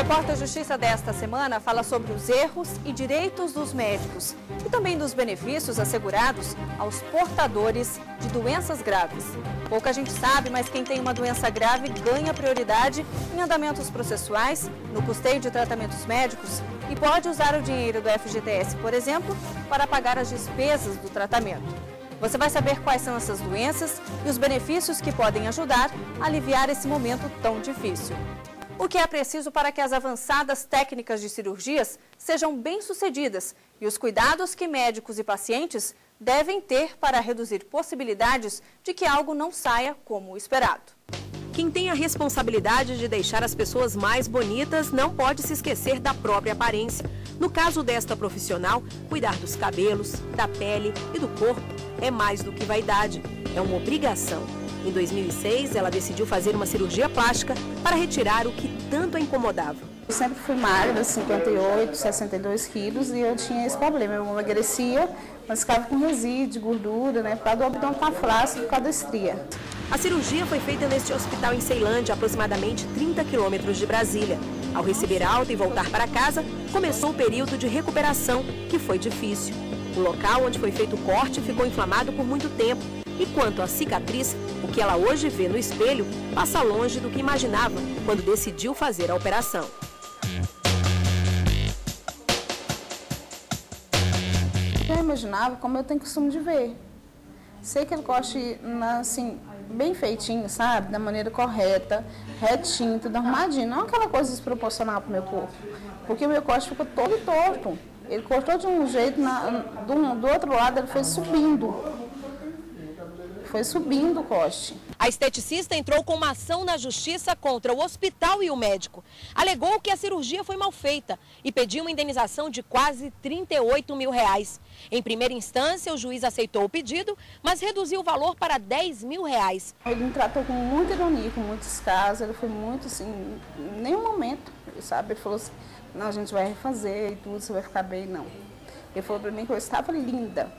Porta Justiça desta semana fala sobre os erros e direitos dos médicos e também dos benefícios assegurados aos portadores de doenças graves. Pouca gente sabe, mas quem tem uma doença grave ganha prioridade em andamentos processuais, no custeio de tratamentos médicos e pode usar o dinheiro do FGTS, por exemplo, para pagar as despesas do tratamento. Você vai saber quais são essas doenças e os benefícios que podem ajudar a aliviar esse momento tão difícil. O que é preciso para que as avançadas técnicas de cirurgias sejam bem-sucedidas e os cuidados que médicos e pacientes devem ter para reduzir possibilidades de que algo não saia como esperado. Quem tem a responsabilidade de deixar as pessoas mais bonitas não pode se esquecer da própria aparência. No caso desta profissional, cuidar dos cabelos, da pele e do corpo é mais do que vaidade, é uma obrigação. Em 2006, ela decidiu fazer uma cirurgia plástica para retirar o que tanto a incomodava. Eu sempre fui magra, 58, 62 quilos, e eu tinha esse problema. Eu emagrecia, mas ficava com resíduo, gordura, né? Por causa do abdômen estar flácido, por causa da estria. A cirurgia foi feita neste hospital em Ceilândia, aproximadamente 30 quilômetros de Brasília. Ao receber alta e voltar para casa, começou o período de recuperação, que foi difícil. O local onde foi feito o corte ficou inflamado por muito tempo. E quanto à cicatriz, o que ela hoje vê no espelho passa longe do que imaginava quando decidiu fazer a operação. Eu imaginava como eu tenho costume de ver. Sei que ele corte assim, bem feitinho, sabe? Da maneira correta, retinho, tudo arrumadinho. Não aquela coisa desproporcional para o meu corpo. Porque o meu corte ficou todo torto. Ele cortou de um jeito, do outro lado ele foi subindo. Foi subindo o corte. A esteticista entrou com uma ação na justiça contra o hospital e o médico. Alegou que a cirurgia foi mal feita e pediu uma indenização de quase 38 mil reais. Em primeira instância, o juiz aceitou o pedido, mas reduziu o valor para 10 mil reais. Ele me tratou com muita ironia, com muitos casos. Ele foi muito assim, em nenhum momento, sabe? Ele falou assim, não, a gente vai refazer e tudo, você vai ficar bem, não. Ele falou para mim que eu estava linda,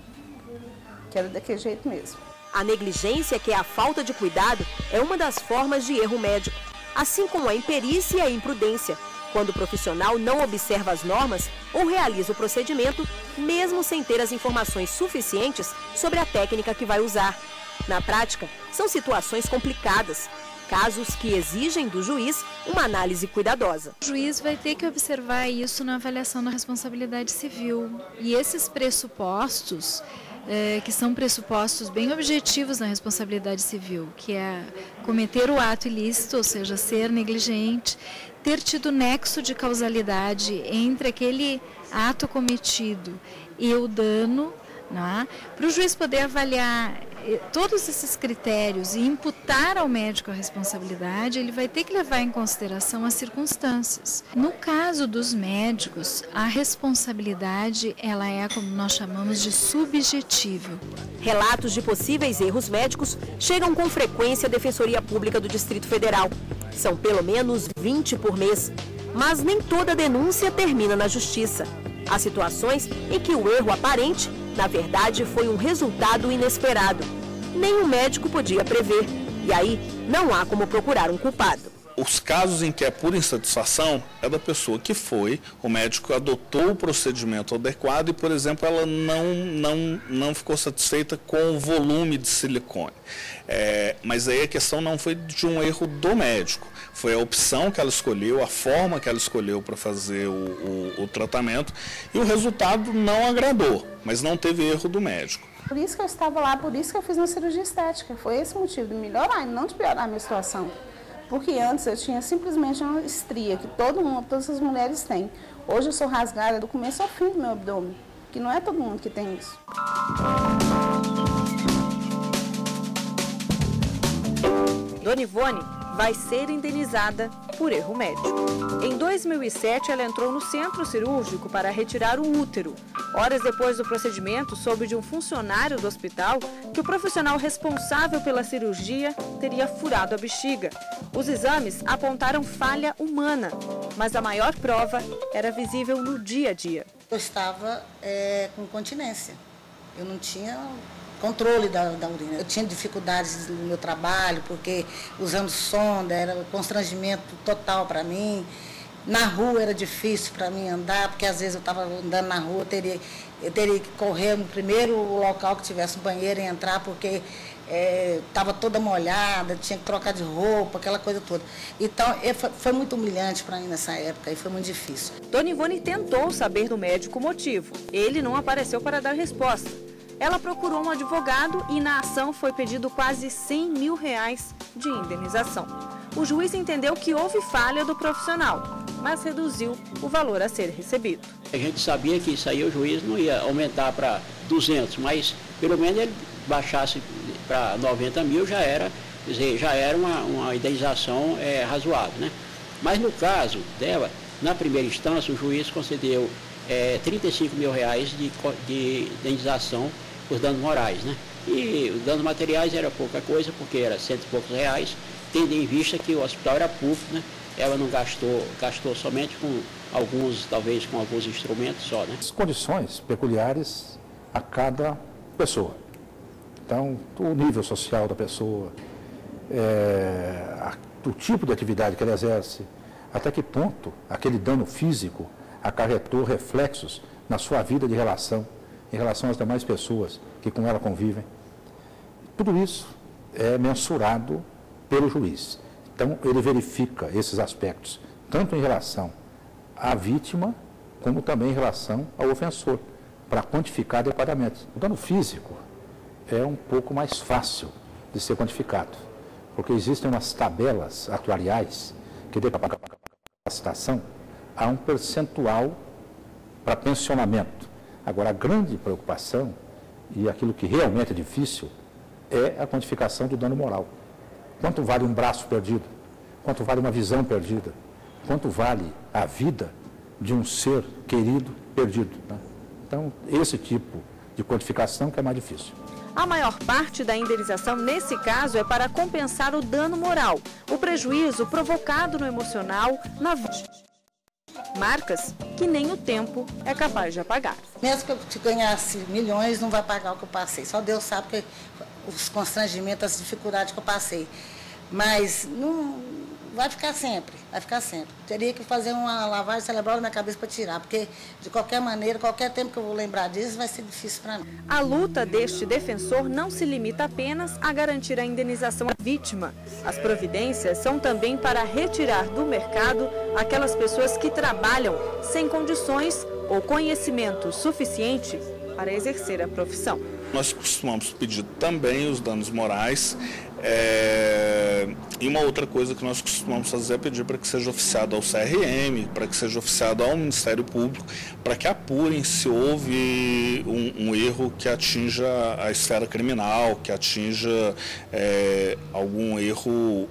que era daquele jeito mesmo. A negligência, que é a falta de cuidado, é uma das formas de erro médico, assim como a imperícia e a imprudência, quando o profissional não observa as normas ou realiza o procedimento, mesmo sem ter as informações suficientes sobre a técnica que vai usar. Na prática, são situações complicadas, casos que exigem do juiz uma análise cuidadosa. O juiz vai ter que observar isso na avaliação da responsabilidade civil. E esses pressupostos, que são pressupostos bem objetivos na responsabilidade civil, que é cometer o ato ilícito, ou seja, ser negligente, ter tido nexo de causalidade entre aquele ato cometido e o dano, né? Para o juiz poder avaliar todos esses critérios e imputar ao médico a responsabilidade, ele vai ter que levar em consideração as circunstâncias. No caso dos médicos, a responsabilidade ela é, como nós chamamos, de subjetível. Relatos de possíveis erros médicos chegam com frequência à Defensoria Pública do Distrito Federal. São pelo menos 20 por mês. Mas nem toda denúncia termina na justiça. Há situações em que o erro aparente, na verdade, foi um resultado inesperado. Nem o médico podia prever. E aí, não há como procurar um culpado. Os casos em que é por insatisfação é da pessoa que foi, o médico adotou o procedimento adequado e, por exemplo, ela não ficou satisfeita com o volume de silicone. Mas aí a questão não foi de um erro do médico, foi a opção que ela escolheu, a forma que ela escolheu para fazer o tratamento e o resultado não agradou, mas não teve erro do médico. Por isso que eu estava lá, por isso que eu fiz uma cirurgia estética, foi esse o motivo, de melhorar e não de piorar a minha situação. Porque antes eu tinha simplesmente uma estria, que todas as mulheres têm. Hoje eu sou rasgada do começo ao fim do meu abdômen, que não é todo mundo que tem isso. Dona Ivone vai ser indenizada por erro médico. Em 2007, ela entrou no centro cirúrgico para retirar o útero. Horas depois do procedimento, soube de um funcionário do hospital que o profissional responsável pela cirurgia teria furado a bexiga. Os exames apontaram falha humana, mas a maior prova era visível no dia a dia. Eu estava com incontinência. Eu não tinha controle da urina. Eu tinha dificuldades no meu trabalho, porque usando sonda era um constrangimento total para mim. Na rua era difícil para mim andar, porque às vezes eu estava andando na rua, eu teria que correr no primeiro local que tivesse um banheiro e entrar, porque estava toda molhada, tinha que trocar de roupa, aquela coisa toda. Então, foi muito humilhante para mim nessa época e foi muito difícil. Dona Ivone tentou saber do médico o motivo. Ele não apareceu para dar resposta. Ela procurou um advogado e na ação foi pedido quase R$100 mil de indenização. O juiz entendeu que houve falha do profissional, mas reduziu o valor a ser recebido. A gente sabia que isso aí o juiz não ia aumentar para 200, mas pelo menos ele baixasse para 90 mil já era, quer dizer, já era uma indenização razoável, né? Mas no caso dela, na primeira instância, o juiz concedeu R$35 mil de indenização por danos morais, né? E os danos materiais era pouca coisa, porque era R$100 e poucos, tendo em vista que o hospital era público, né? Ela não gastou somente com talvez com alguns instrumentos só, né? As condições peculiares a cada pessoa. Então, o nível social da pessoa, o tipo de atividade que ela exerce, até que ponto aquele dano físico acarretou reflexos na sua vida de relação, em relação às demais pessoas que com ela convivem. Tudo isso é mensurado pelo juiz. Então, ele verifica esses aspectos, tanto em relação à vítima, como também em relação ao ofensor, para quantificar adequadamente. O dano físico é um pouco mais fácil de ser quantificado, porque existem umas tabelas atuariais que dão para a capacitação há um percentual para pensionamento. Agora, a grande preocupação, e aquilo que realmente é difícil, é a quantificação do dano moral. Quanto vale um braço perdido? Quanto vale uma visão perdida? Quanto vale a vida de um ser querido perdido? Né? Então, esse tipo de quantificação que é mais difícil. A maior parte da indenização, nesse caso, é para compensar o dano moral, o prejuízo provocado no emocional, na vida. Marcas que nem o tempo é capaz de apagar. Mesmo que eu ganhasse milhões, não vai pagar o que eu passei. Só Deus sabe que os constrangimentos, as dificuldades que eu passei. Mas não vai ficar sempre, vai ficar sempre. Teria que fazer uma lavagem cerebral na minha cabeça para tirar, porque de qualquer maneira, qualquer tempo que eu vou lembrar disso, vai ser difícil para mim. A luta deste defensor não se limita apenas a garantir a indenização à vítima. As providências são também para retirar do mercado aquelas pessoas que trabalham sem condições ou conhecimento suficiente para exercer a profissão. Nós costumamos pedir também os danos morais. E uma outra coisa que nós costumamos fazer é pedir para que seja oficiado ao CRM, para que seja oficiado ao Ministério Público, para que apurem se houve um erro que atinja a esfera criminal, que atinja algum erro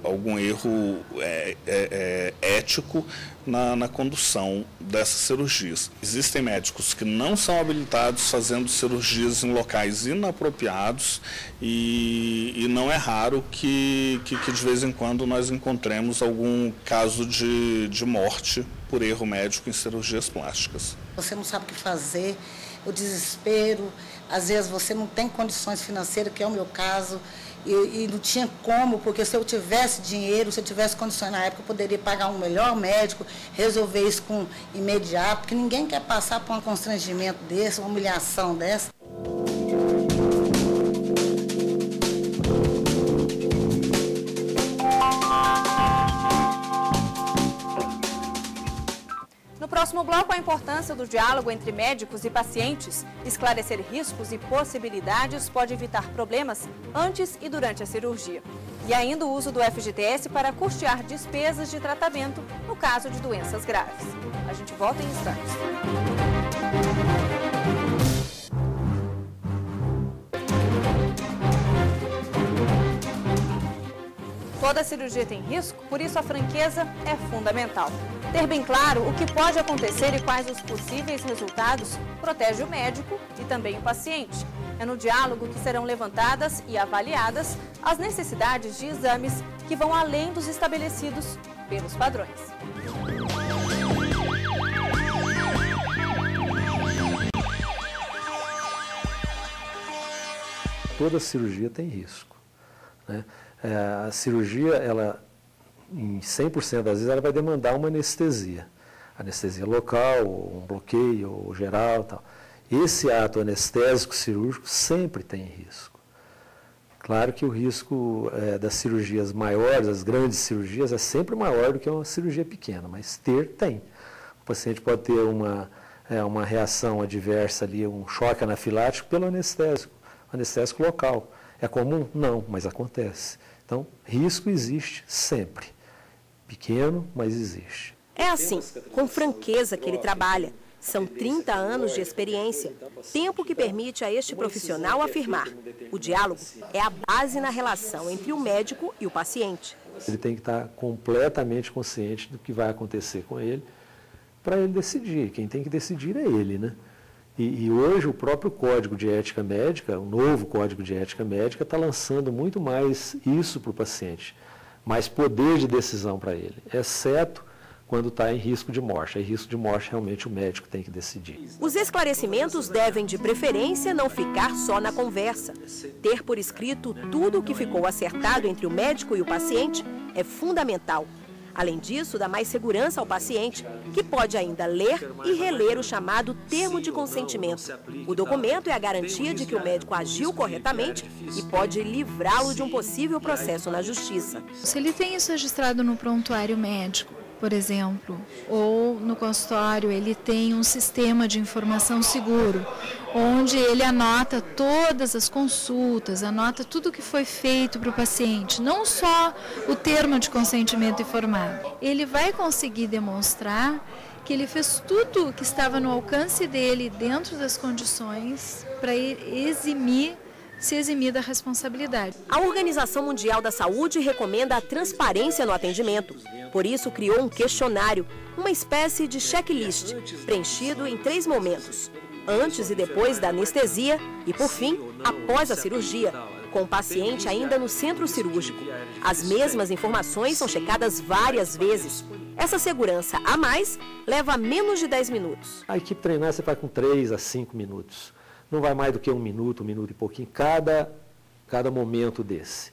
ético na condução dessas cirurgias. Existem médicos que não são habilitados fazendo cirurgias em locais inapropriados e não é raro que de vez em quando nós encontremos algum caso de morte por erro médico em cirurgias plásticas. Você não sabe o que fazer, o desespero, às vezes você não tem condições financeiras, que é o meu caso, e não tinha como, porque se eu tivesse dinheiro, se eu tivesse condições na época, eu poderia pagar um melhor médico, resolver isso com imediato, porque ninguém quer passar por um constrangimento desse, uma humilhação dessa. No próximo bloco, a importância do diálogo entre médicos e pacientes. Esclarecer riscos e possibilidades pode evitar problemas antes e durante a cirurgia. E ainda o uso do FGTS para custear despesas de tratamento no caso de doenças graves. A gente volta em instantes. Toda cirurgia tem risco, por isso a franqueza é fundamental. Ter bem claro o que pode acontecer e quais os possíveis resultados protege o médico e também o paciente. É no diálogo que serão levantadas e avaliadas as necessidades de exames que vão além dos estabelecidos pelos padrões. Toda cirurgia tem risco, né? A cirurgia, ela, em 100% das vezes, ela vai demandar uma anestesia. anestesia local, ou um bloqueio, ou geral, tal. Esse ato anestésico cirúrgico sempre tem risco. Claro que o risco das cirurgias maiores, as grandes cirurgias, é sempre maior do que uma cirurgia pequena, mas tem. O paciente pode ter uma reação adversa ali, um choque anafilático pelo anestésico local. É comum? Não, mas acontece. Então, risco existe sempre. Pequeno, mas existe. É assim, com franqueza que ele trabalha. São 30 anos de experiência, tempo que permite a este profissional afirmar: o diálogo é a base na relação entre o médico e o paciente. Ele tem que estar completamente consciente do que vai acontecer com ele para ele decidir. Quem tem que decidir é ele, né? E hoje o próprio Código de Ética Médica, o novo Código de Ética Médica, está lançando muito mais isso para o paciente, mais poder de decisão para ele, exceto quando está em risco de morte. Em risco de morte, realmente, o médico tem que decidir. Os esclarecimentos devem, de preferência, não ficar só na conversa. Ter por escrito tudo o que ficou acertado entre o médico e o paciente é fundamental. Além disso, dá mais segurança ao paciente, que pode ainda ler e reler o chamado termo de consentimento. O documento é a garantia de que o médico agiu corretamente e pode livrá-lo de um possível processo na justiça. Se ele tem isso registrado no prontuário médico, por exemplo, ou no consultório, ele tem um sistema de informação seguro, onde ele anota todas as consultas, anota tudo o que foi feito para o paciente, não só o termo de consentimento informado. Ele vai conseguir demonstrar que ele fez tudo que estava no alcance dele, dentro das condições, para se eximir da responsabilidade. A Organização Mundial da Saúde recomenda a transparência no atendimento. Por isso, criou um questionário, uma espécie de checklist, preenchido em 3 momentos: antes e depois da anestesia e, por fim, após a cirurgia, com o paciente ainda no centro cirúrgico. As mesmas informações são checadas várias vezes. Essa segurança a mais leva menos de 10 minutos. A equipe treinar você faz com 3 a 5 minutos. Não vai mais do que 1 minuto e pouquinho, cada momento desse.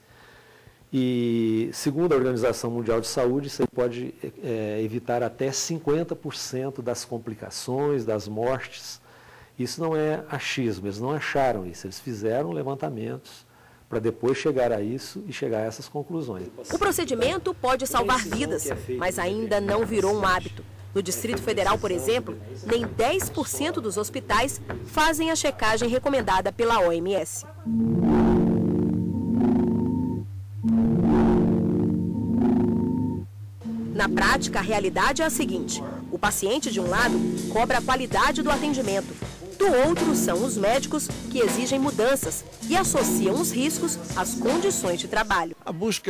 E, segundo a Organização Mundial de Saúde, você pode evitar até 50% das complicações, das mortes. Isso não é achismo, eles não acharam isso, eles fizeram levantamentos para depois chegar a isso e chegar a essas conclusões. O procedimento pode salvar vidas, mas ainda não virou um hábito. No Distrito Federal, por exemplo, nem 10% dos hospitais fazem a checagem recomendada pela OMS. Na prática, a realidade é a seguinte: o paciente, de um lado, cobra a qualidade do atendimento. Do outro, são os médicos que exigem mudanças e associam os riscos às condições de trabalho. A busca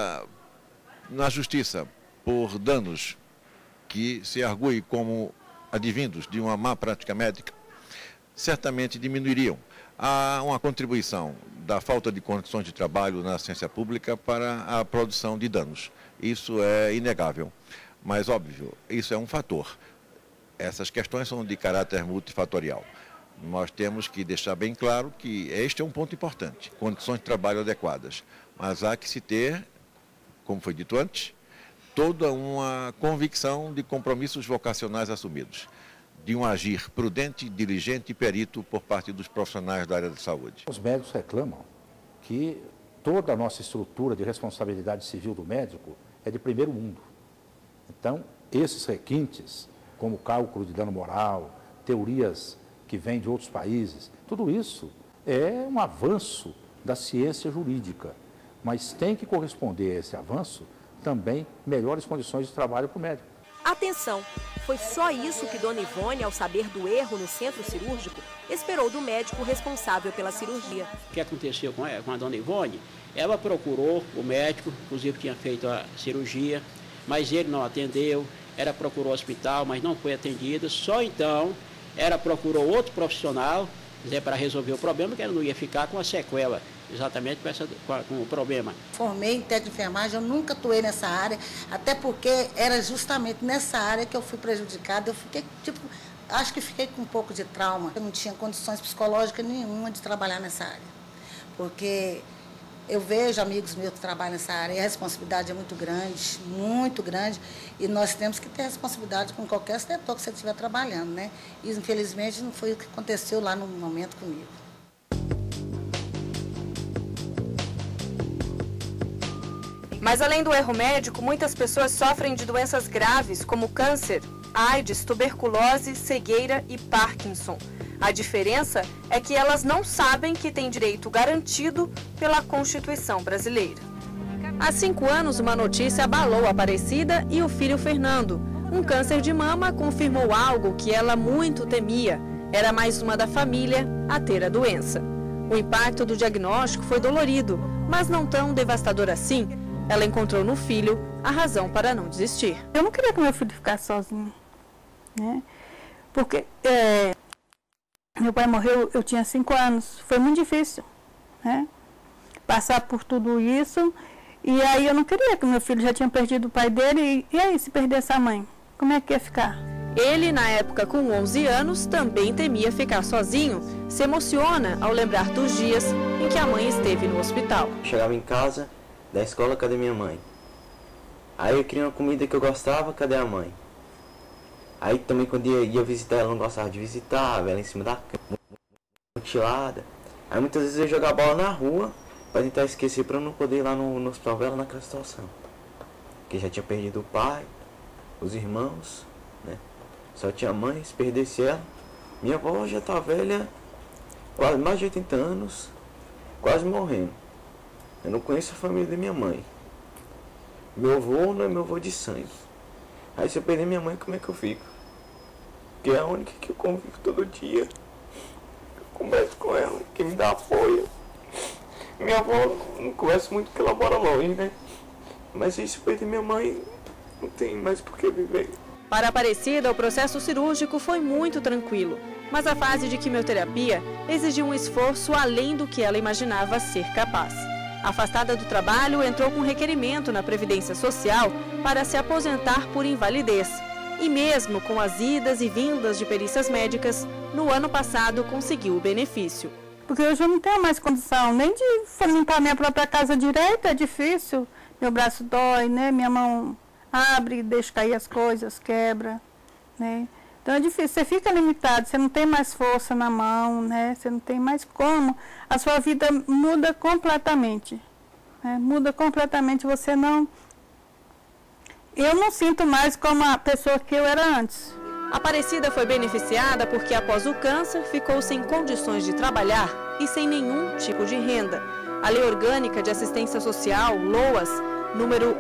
na justiça por danos que se argue como advindos de uma má prática médica, certamente diminuiriam. Há uma contribuição da falta de condições de trabalho na ciência pública para a produção de danos. Isso é inegável, mas, óbvio, isso é um fator. Essas questões são de caráter multifatorial. Nós temos que deixar bem claro que este é um ponto importante, condições de trabalho adequadas. Mas há que se ter, como foi dito antes, toda uma convicção de compromissos vocacionais assumidos, de um agir prudente, diligente e perito por parte dos profissionais da área da saúde. Os médicos reclamam que toda a nossa estrutura de responsabilidade civil do médico é de primeiro mundo. Então, esses requintes, como cálculo de dano moral, teorias que vêm de outros países, tudo isso é um avanço da ciência jurídica, mas tem que corresponder a esse avanço também melhores condições de trabalho para o médico. Atenção! Foi só isso que Dona Ivone, ao saber do erro no centro cirúrgico, esperou do médico responsável pela cirurgia. O que aconteceu com a Dona Ivone? Ela procurou o médico, inclusive tinha feito a cirurgia, mas ele não atendeu. Ela procurou o hospital, mas não foi atendida. Só então ela procurou outro profissional para resolver o problema, que ela não ia ficar com a sequela. Exatamente com o problema. Formei em técnico de enfermagem, eu nunca atuei nessa área, até porque era justamente nessa área que eu fui prejudicada. Eu fiquei, acho que fiquei com um pouco de trauma. Eu não tinha condições psicológicas nenhuma de trabalhar nessa área, porque Eu vejo amigos meus que trabalham nessa área e a responsabilidade é muito grande, e nós temos que ter responsabilidade com qualquer setor que você estiver trabalhando, né? E, infelizmente, não foi o que aconteceu lá no momento comigo. Mas além do erro médico, muitas pessoas sofrem de doenças graves como câncer, AIDS, tuberculose, cegueira e Parkinson. A diferença é que elas não sabem que têm direito garantido pela Constituição brasileira. Há 5 anos, uma notícia abalou a Aparecida e o filho Fernando. Um câncer de mama confirmou algo que ela muito temia. Era mais uma da família a ter a doença. O impacto do diagnóstico foi dolorido, mas não tão devastador assim. Ela encontrou no filho a razão para não desistir. Eu não queria que meu filho ficasse sozinho, né? Porque meu pai morreu, eu tinha 5 anos, foi muito difícil, né? Passar por tudo isso, e aí eu não queria que meu filho já tinha perdido o pai dele, e aí se perdesse a mãe, como é que ia ficar? Ele, na época com 11 anos, também temia ficar sozinho. Se emociona ao lembrar dos dias em que a mãe esteve no hospital. Chegava em casa, da escola, cadê minha mãe? Aí eu queria uma comida que eu gostava, cadê a mãe? Aí também quando ia visitar ela, não gostava de visitar, ela em cima da cama, mutilada. Aí muitas vezes eu ia jogar bola na rua, para tentar esquecer, para eu não poder ir lá no hospital ver ela naquela situação. Porque já tinha perdido o pai, os irmãos, né? Só tinha mãe, se perdesse ela. Minha avó já tá velha, quase mais de 80 anos, quase morrendo. Eu não conheço a família da minha mãe. Meu avô não é meu avô de sangue. Aí se eu perder minha mãe, como é que eu fico? Porque é a única que eu convivo todo dia. Eu converso com ela, que me dá apoio. Minha avó não converso muito porque ela mora longe, né? Mas se eu perder minha mãe, não tem mais por que viver. Para a Aparecida, o processo cirúrgico foi muito tranquilo. Mas a fase de quimioterapia exigiu um esforço além do que ela imaginava ser capaz. Afastada do trabalho, entrou com requerimento na Previdência Social para se aposentar por invalidez. E mesmo com as idas e vindas de perícias médicas, no ano passado conseguiu o benefício. Porque hoje eu não tenho mais condição nem de limpar minha própria casa direito, é difícil. Meu braço dói, né? Minha mão abre, deixa cair as coisas, quebra, né? Então é difícil, você fica limitado, você não tem mais força na mão, né? Você não tem mais como. A sua vida muda completamente, né? Muda completamente, você não... Eu não sinto mais como a pessoa que eu era antes. A Aparecida foi beneficiada porque após o câncer ficou sem condições de trabalhar e sem nenhum tipo de renda. A Lei Orgânica de Assistência Social, LOAS, número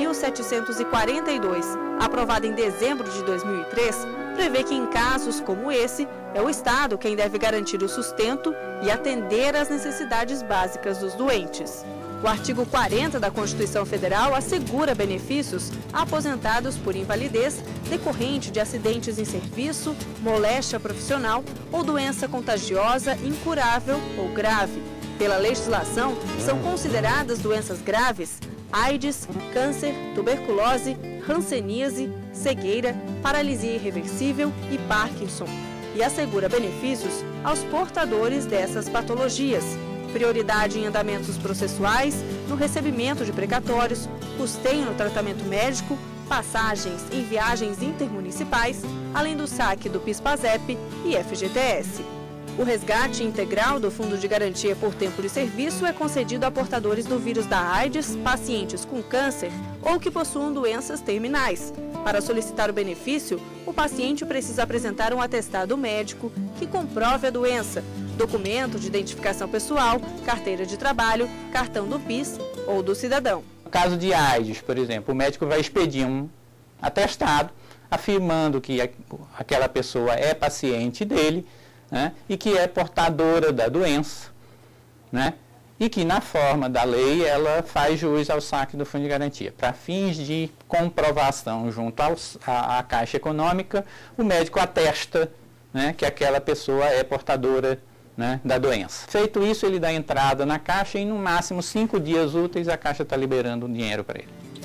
8.742, aprovada em dezembro de 2003, prevê que em casos como esse, é o Estado quem deve garantir o sustento e atender às necessidades básicas dos doentes. O artigo 40 da Constituição Federal assegura benefícios a aposentados por invalidez decorrente de acidentes em serviço, moléstia profissional ou doença contagiosa incurável ou grave. Pela legislação, são consideradas doenças graves AIDS, câncer, tuberculose, hanseníase, cegueira, paralisia irreversível e Parkinson, e assegura benefícios aos portadores dessas patologias. Prioridade em andamentos processuais, no recebimento de precatórios, custeio no tratamento médico, passagens em viagens intermunicipais, além do saque do PIS/PASEP e FGTS. O resgate integral do Fundo de Garantia por Tempo de Serviço é concedido a portadores do vírus da AIDS, pacientes com câncer ou que possuam doenças terminais. Para solicitar o benefício, o paciente precisa apresentar um atestado médico que comprove a doença, documento de identificação pessoal, carteira de trabalho, cartão do PIS ou do cidadão. No caso de AIDS, por exemplo, o médico vai expedir um atestado afirmando que aquela pessoa é paciente dele, né, e que é portadora da doença, né, e que na forma da lei ela faz jus ao saque do Fundo de Garantia. Para fins de comprovação junto à Caixa Econômica, o médico atesta, né, que aquela pessoa é portadora, né, da doença. Feito isso, ele dá entrada na Caixa e no máximo 5 dias úteis a Caixa está liberando o dinheiro para ele.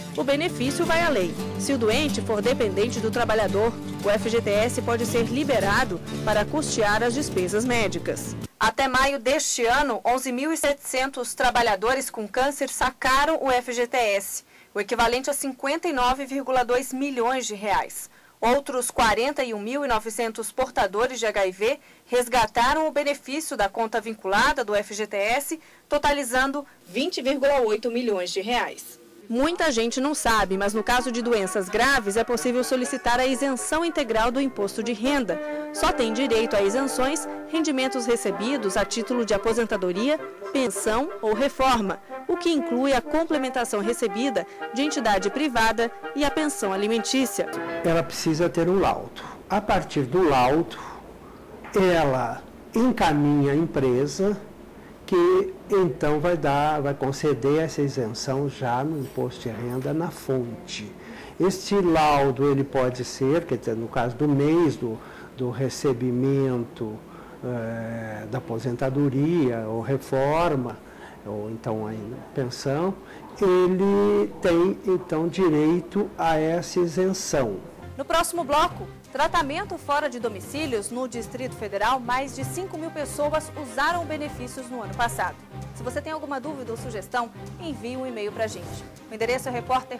O benefício vai além. Se o doente for dependente do trabalhador, o FGTS pode ser liberado para custear as despesas médicas. Até maio deste ano, 11.700 trabalhadores com câncer sacaram o FGTS, o equivalente a 59,2 milhões de reais. Outros 41.900 portadores de HIV resgataram o benefício da conta vinculada do FGTS, totalizando 20,8 milhões de reais. Muita gente não sabe, mas no caso de doenças graves é possível solicitar a isenção integral do imposto de renda. Só tem direito a isenções rendimentos recebidos a título de aposentadoria, pensão ou reforma, o que inclui a complementação recebida de entidade privada e a pensão alimentícia. Ela precisa ter um laudo. A partir do laudo, ela encaminha a empresa que então vai conceder essa isenção já no imposto de renda na fonte. Este laudo ele pode ser, quer dizer, no caso do mês do recebimento da aposentadoria ou reforma, ou então a pensão, ele tem então direito a essa isenção. No próximo bloco, tratamento fora de domicílios no Distrito Federal, mais de 5.000 pessoas usaram benefícios no ano passado. Se você tem alguma dúvida ou sugestão, envie um e-mail para a gente. O endereço é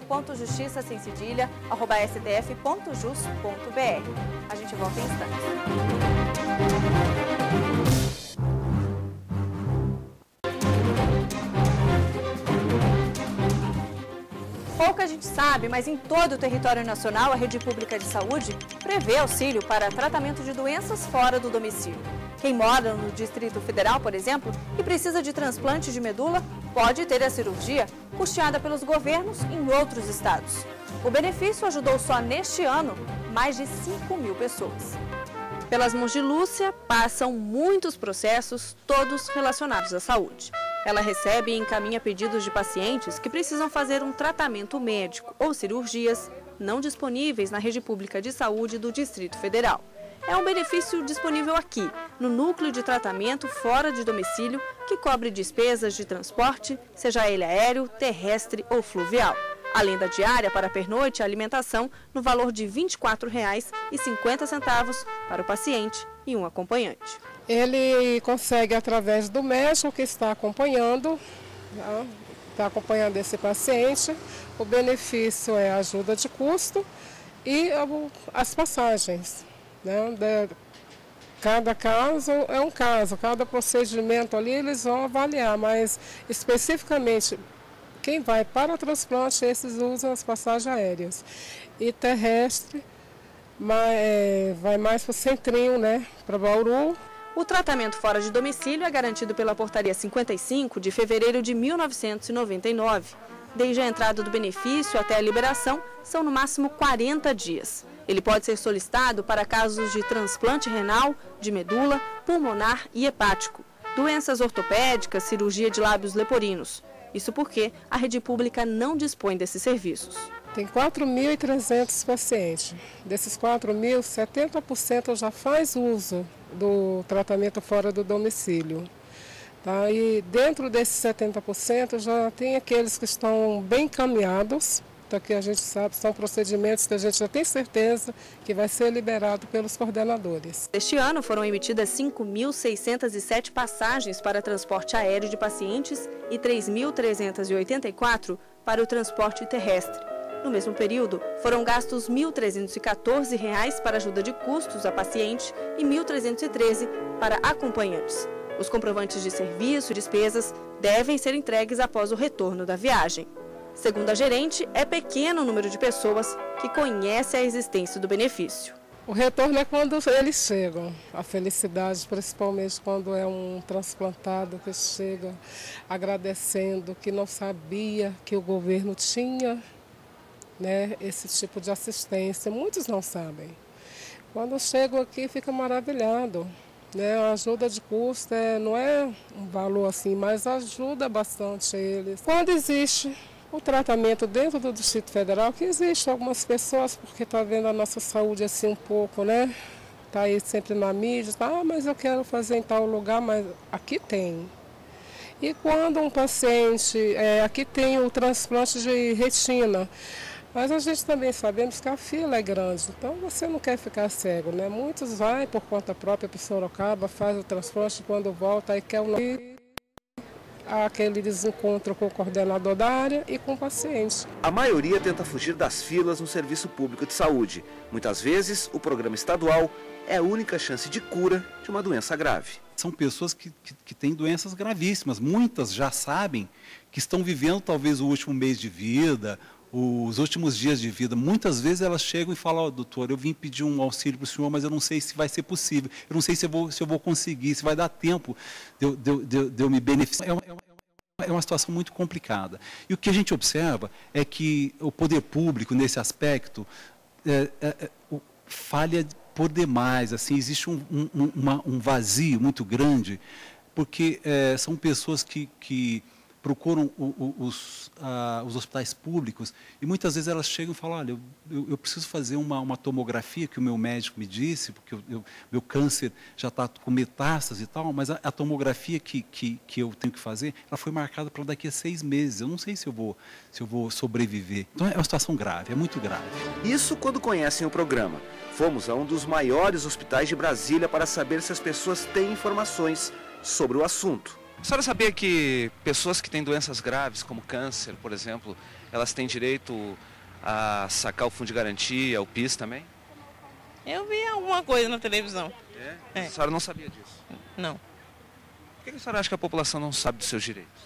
repórter.justiça@stf.jus.br. A gente volta em instantes. Pouca gente sabe, mas em todo o território nacional, a Rede Pública de Saúde prevê auxílio para tratamento de doenças fora do domicílio. Quem mora no Distrito Federal, por exemplo, e precisa de transplante de medula, pode ter a cirurgia custeada pelos governos em outros estados. O benefício ajudou só neste ano mais de 5.000 pessoas. Pelas mãos de Lúcia, passam muitos processos, todos relacionados à saúde. Ela recebe e encaminha pedidos de pacientes que precisam fazer um tratamento médico ou cirurgias não disponíveis na rede pública de saúde do Distrito Federal. É um benefício disponível aqui, no núcleo de tratamento fora de domicílio, que cobre despesas de transporte, seja ele aéreo, terrestre ou fluvial. Além da diária para pernoite e alimentação, no valor de R$ 24,50 para o paciente e um acompanhante. Ele consegue, através do médico que está acompanhando esse paciente, o benefício é a ajuda de custo e as passagens. Cada caso é um caso, cada procedimento ali eles vão avaliar, mas especificamente quem vai para o transplante, esses usam as passagens aéreas. E terrestre, vai mais para o centrinho, para Bauru. O tratamento fora de domicílio é garantido pela Portaria 55 de fevereiro de 1999. Desde a entrada do benefício até a liberação, são no máximo 40 dias. Ele pode ser solicitado para casos de transplante renal, de medula, pulmonar e hepático, doenças ortopédicas, cirurgia de lábios leporinos. Isso porque a rede pública não dispõe desses serviços. Tem 4.300 pacientes. Desses 4.000, 70% já faz uso do tratamento fora do domicílio. Tá? E dentro desses 70% já tem aqueles que estão bem encaminhados, então que a gente sabe são procedimentos que a gente já tem certeza que vai ser liberado pelos coordenadores. Este ano foram emitidas 5.607 passagens para transporte aéreo de pacientes e 3.384 para o transporte terrestre. No mesmo período, foram gastos R$ 1.314 para ajuda de custos a paciente e R$ 1.313 para acompanhantes. Os comprovantes de serviço e despesas devem ser entregues após o retorno da viagem. Segundo a gerente, é pequeno o número de pessoas que conhece a existência do benefício. O retorno é quando eles chegam. A felicidade, principalmente quando é um transplantado que chega agradecendo que não sabia que o governo tinha esse tipo de assistência. Muitos não sabem. Quando chegam aqui, fica maravilhado. A ajuda de custo não é um valor assim, mas ajuda bastante eles. Quando existe o tratamento dentro do Distrito Federal, que existe algumas pessoas, porque está vendo a nossa saúde assim um pouco, Está aí sempre na mídia, mas eu quero fazer em tal lugar, mas aqui tem. E quando um paciente, aqui tem o transplante de retina, mas a gente também sabemos que a fila é grande, então você não quer ficar cego, né? Muitos vai por conta própria para Sorocaba, faz o transplante, quando volta aí quer aquele desencontro com o coordenador da área e com o paciente. A maioria tenta fugir das filas no serviço público de saúde. Muitas vezes, o programa estadual é a única chance de cura de uma doença grave. São pessoas que têm doenças gravíssimas. Muitas já sabem que estão vivendo talvez o último mês de vida, os últimos dias de vida. Muitas vezes elas chegam e falam: "Ó, doutor, eu vim pedir um auxílio para o senhor, mas eu não sei se vai ser possível. Eu não sei se eu vou conseguir, se vai dar tempo de eu me beneficiar." É uma situação muito complicada. E o que a gente observa é que o poder público, nesse aspecto, falha por demais. Assim, existe um vazio muito grande, porque são pessoas que procuram os hospitais públicos e muitas vezes elas chegam e falam: "Olha, eu preciso fazer uma tomografia que o meu médico me disse, porque meu câncer já está com metástase e tal, mas a tomografia que eu tenho que fazer, ela foi marcada para daqui a 6 meses. Eu não sei se eu vou sobreviver." Então é uma situação grave, é muito grave. Isso quando conhecem o programa. Fomos a um dos maiores hospitais de Brasília para saber se as pessoas têm informações sobre o assunto. A senhora sabia que pessoas que têm doenças graves, como câncer, por exemplo, elas têm direito a sacar o fundo de garantia, o PIS também? Eu vi alguma coisa na televisão. É? A senhora não sabia disso? Não. Por que a senhora acha que a população não sabe dos seus direitos?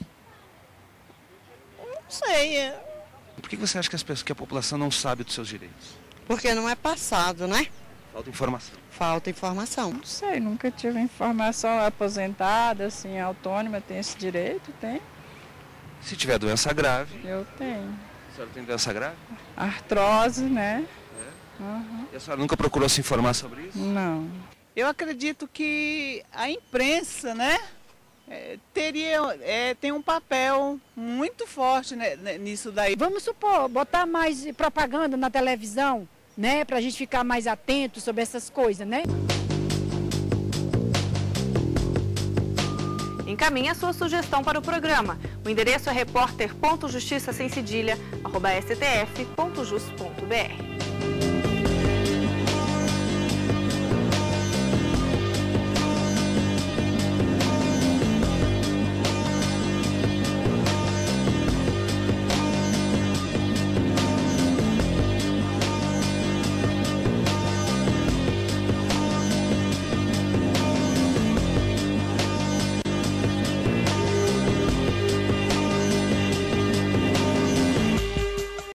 Não sei. Por que você acha que a população não sabe dos seus direitos? Porque não é passado, né? Falta informação. Falta informação. Não sei, nunca tive informação. Aposentada, assim, autônoma, tem esse direito? Tem. Se tiver doença grave... Eu tenho. A senhora tem doença grave? Artrose, né? Uhum. E a senhora nunca procurou se informar sobre isso? Não. Eu acredito que a imprensa, né, tem um papel muito forte, né, nisso daí. Vamos supor, botar mais propaganda na televisão, né, para a gente ficar mais atento sobre essas coisas, né? Encaminhe a sua sugestão para o programa. O endereço é repórter.justiçasemcedilha@stf.jus.br.